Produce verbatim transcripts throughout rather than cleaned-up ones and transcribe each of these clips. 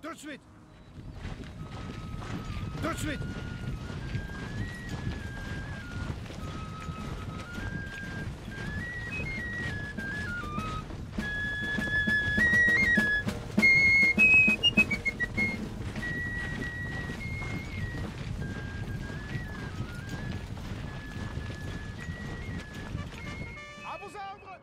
Tout de suite. Tout de suite. À vos ordres.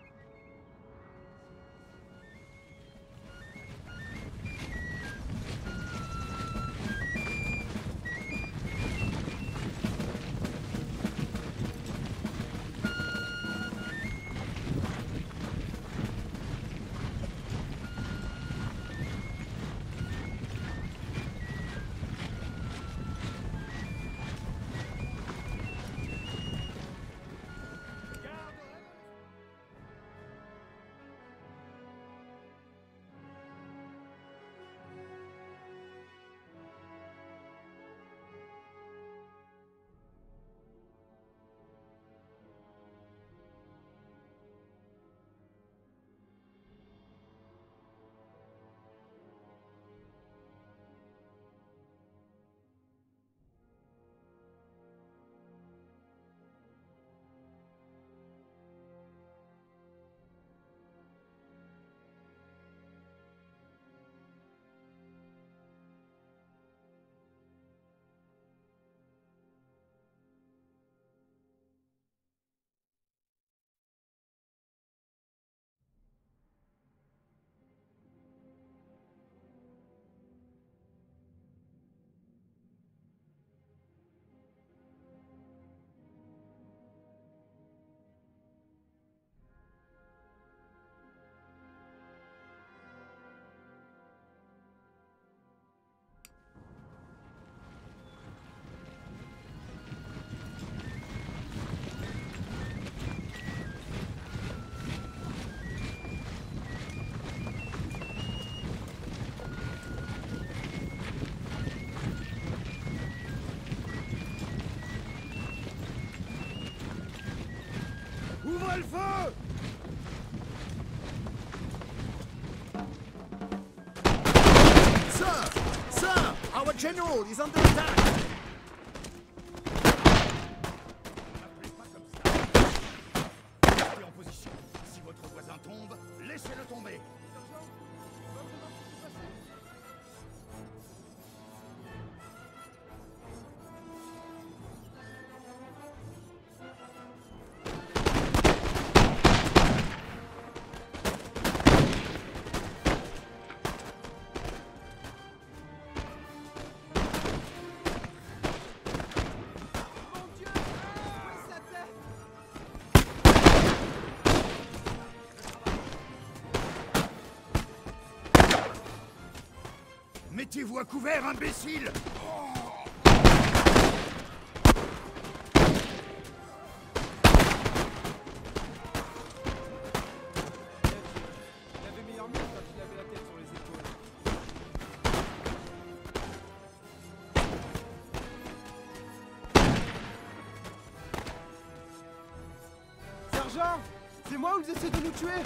Ouvrez le feu! Sir! Sir! Our general is under attack! Restez en position. Si votre voisin tombe, laissez-le tomber. Mettez-vous à couvert, imbécile! Il avait meilleur mieux quand il avait la tête sur les épaules. Sergent! C'est moi ou ils essaient de nous tuer?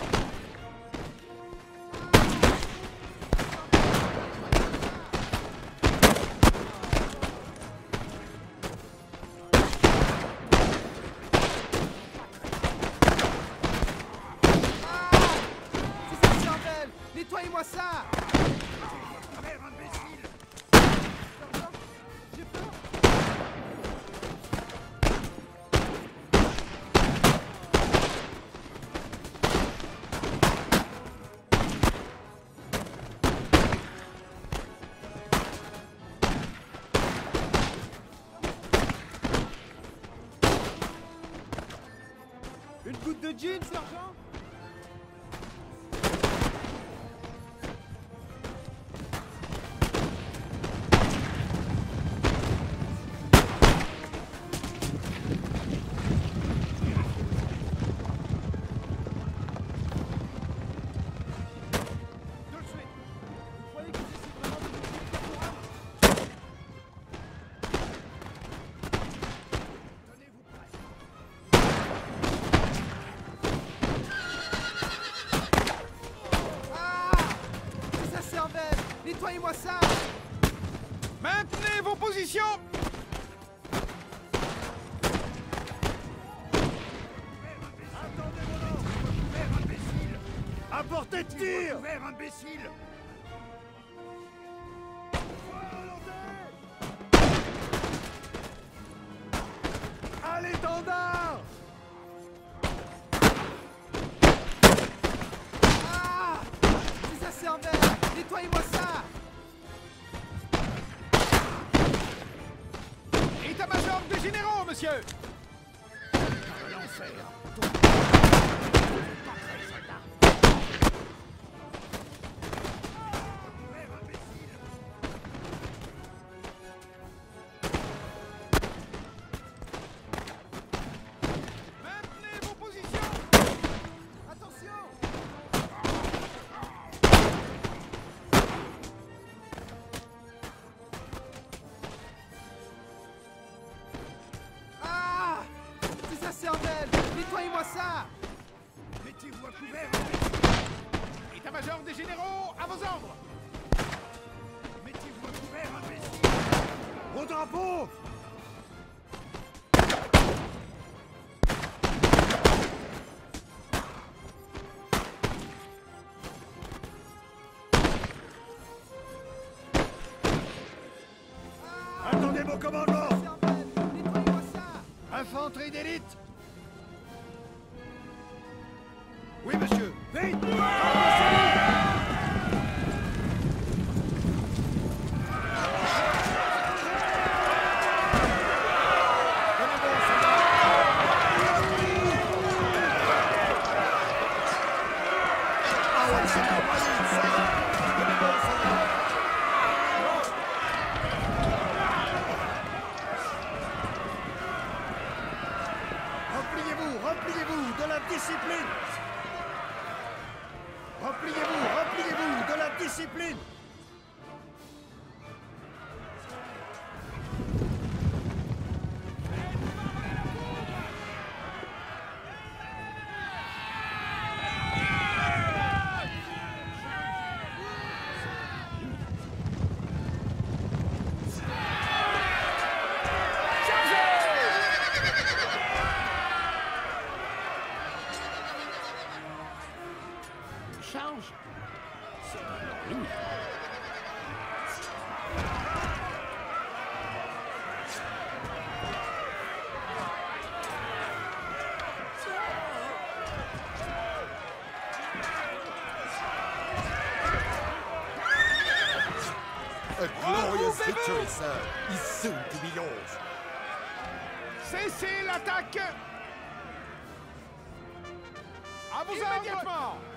Nettoyez-moi ça! Merde, imbécile! Sergent, j'ai peur! Une goutte de gin, sergent? Nettoyez-moi ça! Maintenez vos positions! Attendez mon ordre! Recouvert, imbécile! À portée de tir! Recouvert, imbécile! À l'étendard! Ah! C'est sa cervelle! Nettoyez-moi ça! État-major des généraux, monsieur! L'enfer! Maintenez vos positions! Attention! Ah! C'est sa cervelle! Nettoyez-moi ça! Mettez-vous à couvert! État-major des généraux, à vos ordres! Mettez-vous à couvert, imbécile! Au drapeau! Attendez mon commandement! Cervelle! Nettoyez-moi ça! Infanterie d'élite! Oui, monsieur! Vite! Repliez-vous, repliez-vous de la discipline! Repliez-vous, repliez-vous de la discipline! Charge! C'est dans leur ligne. A glorious victory, sir, is soon to be yours. Cessez l'attaque! À vos ordres! Immédiatement!